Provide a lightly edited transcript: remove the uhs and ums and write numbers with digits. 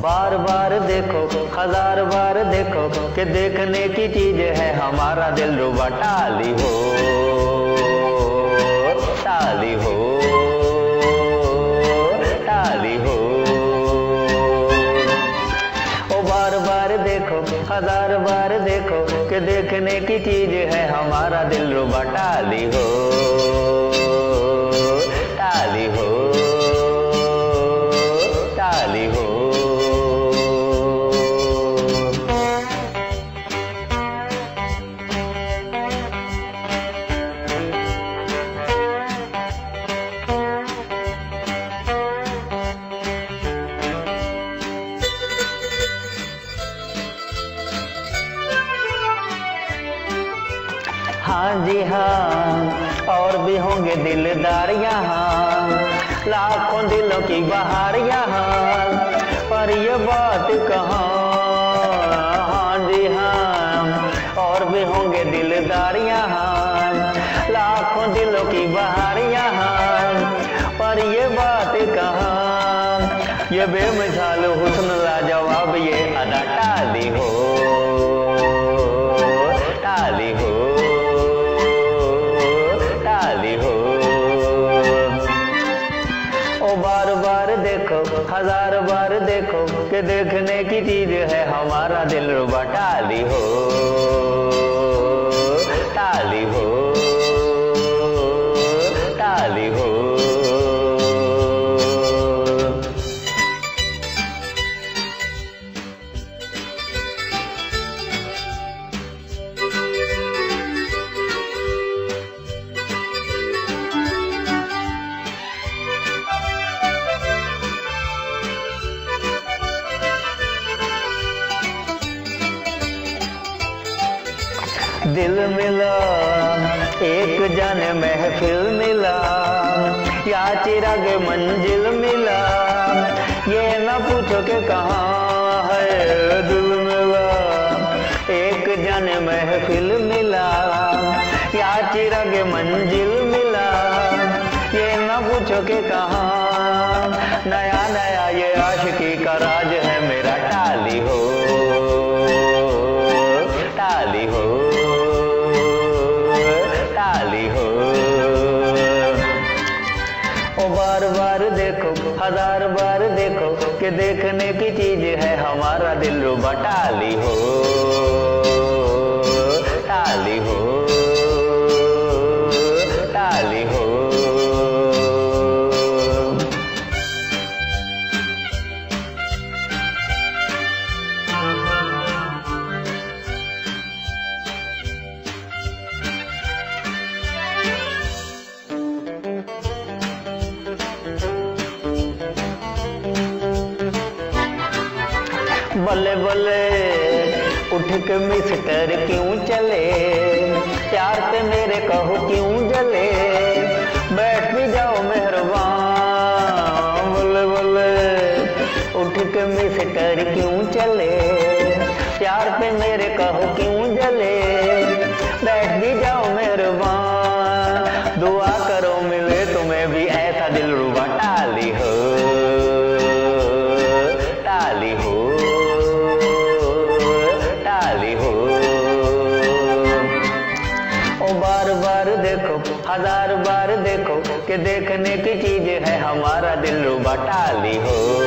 बार बार देखो, हजार बार देखो कि देखने की चीज है हमारा दिल रुबा। टाली हो, टाली हो, टाली हो। ओ बार बार देखो, हजार बार देखो कि देखने की चीज है हमारा दिल रुबा। टाली हो, टाली हो, टाली हो। हाँ जी हाँ, और भी होंगे दिलदार यहाँ, लाखों दिलों की बहार यहाँ, पर ये बात कहाँ। हाँ जी हाँ, और भी होंगे दिलदार यहाँ, लाखों दिलों की बहार यहाँ, पर ये बात कहाँ। ये बेमिसाल हुस्न लाजवाब ये अदा। टाली हो, टाली हो, टाली हो। ओ बार बार देखो, हजार बार देखो कि देखने की चीज है हमारा दिल रुबा। टाली हो, टाली हो, टाली हो। दिल मिला एक जाने महफिल मिला, या चिराग मंजिल मिला, ये न पूछो कि कहाँ है। दिल मिला एक जाने महफिल मिला, या चिराग मंजिल मिला, ये न पूछो कि कहाँ। नया नया ये आशिकी का राज है मेरा। टाली हो, टाली हो, टाली हो। ओ बार बार देखो, हजार बार देखो कि देखने की चीज है हमारा दिल रुबा। टाली हो, टाली हो, टाली हो। बल्ले बल्ले उठ के मिस्टर क्यों चले, प्यार पे मेरे कहो क्यों जले, बैठ भी जाओ मेहरबान। बल्ले बल्ले उठ के मिस्टर क्यों चले, प्यार पे मेरे कहो क्यों जले, बैठ भी जाओ मेहरबान। दुआ करो मिले तुम्हें भी ऐसा दिल रुबा। टाली हो, टाली हो, टाली हो। ओ बार बार देखो, हजार बार देखो कि देखने की चीज है हमारा दिल रुबा। टाली हो।